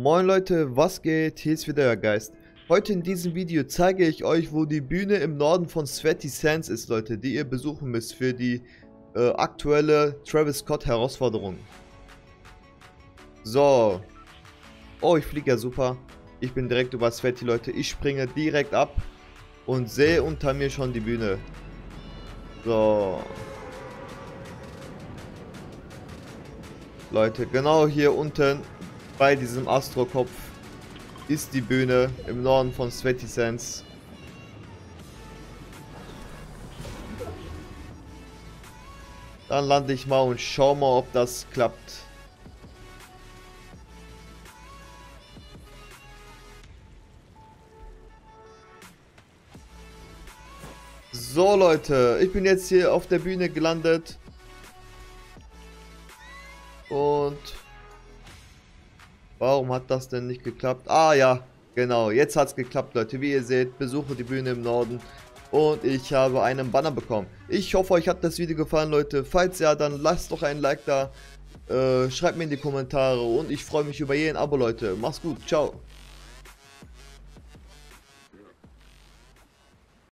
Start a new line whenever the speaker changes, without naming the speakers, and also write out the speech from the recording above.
Moin Leute, was geht? Hier ist wieder der Geist. Heute in diesem Video zeige ich euch, wo die Bühne im Norden von Sweaty Sands ist, Leute, die ihr besuchen müsst für die aktuelle Travis Scott Herausforderung. So. Oh, ich fliege ja super. Ich bin direkt über Sweaty, Leute. Ich springe direkt ab und sehe unter mir schon die Bühne. So. Leute, genau hier unten bei diesem Astro-Kopf ist die Bühne im Norden von Sweaty Sands. Dann lande ich mal und schau mal, ob das klappt. So Leute, ich bin jetzt hier auf der Bühne gelandet. Und warum hat das denn nicht geklappt? Ah ja, genau, jetzt hat es geklappt, Leute. Wie ihr seht, besuche die Bühne im Norden. Und ich habe einen Banner bekommen. Ich hoffe, euch hat das Video gefallen, Leute. Falls ja, dann lasst doch ein Like da. Schreibt mir in die Kommentare. Und ich freue mich über jeden Abo, Leute. Macht's gut, ciao.